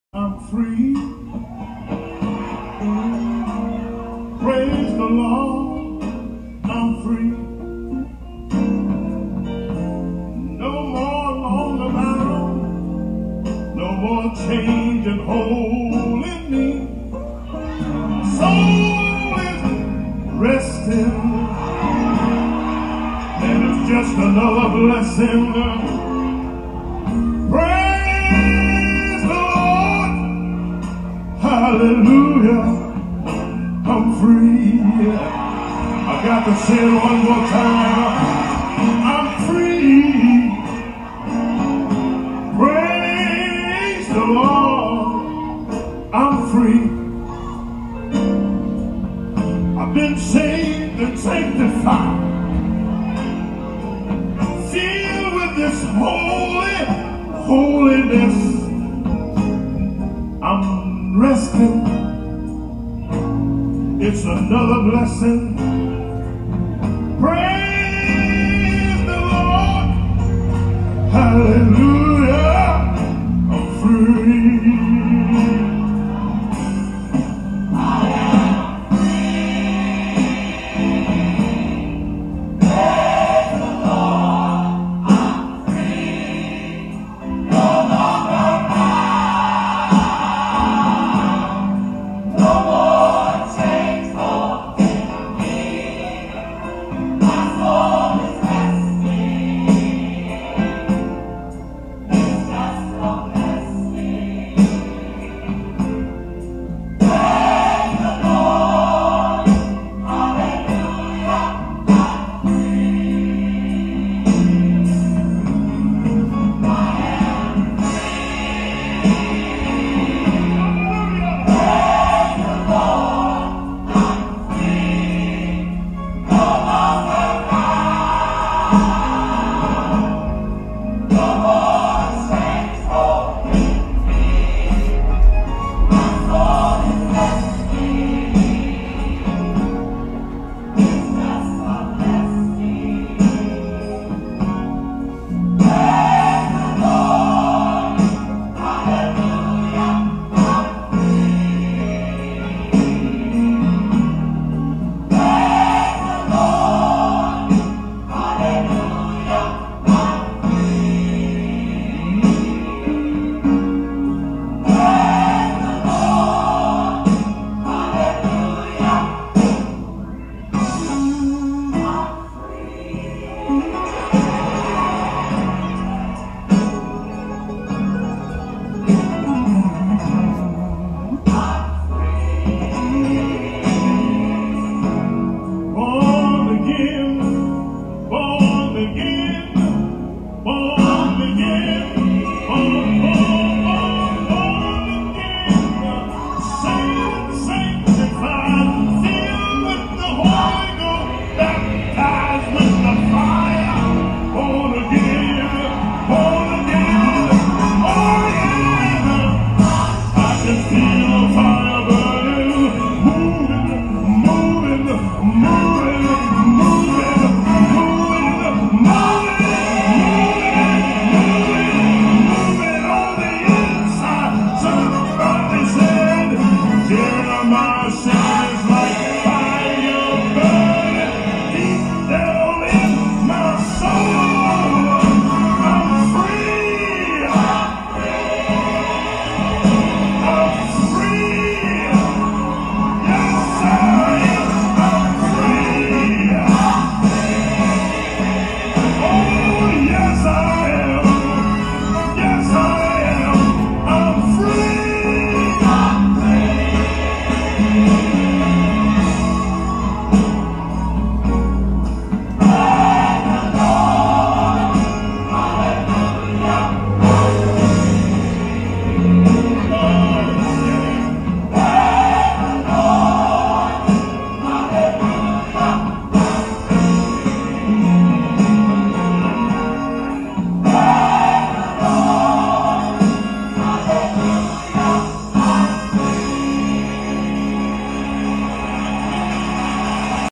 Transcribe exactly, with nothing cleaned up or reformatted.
I'm free. Praise the Lord. I'm free. No more longer bound. No more change and hold in me. Soul is resting. And it's just another blessing. Praise the Lord. Hallelujah. I'm free. I got to say it one more time. I'm free. Praise the Lord. I'm free. I've been saved and sanctified. Filled with this holy holiness. I'm resting. It's another blessing.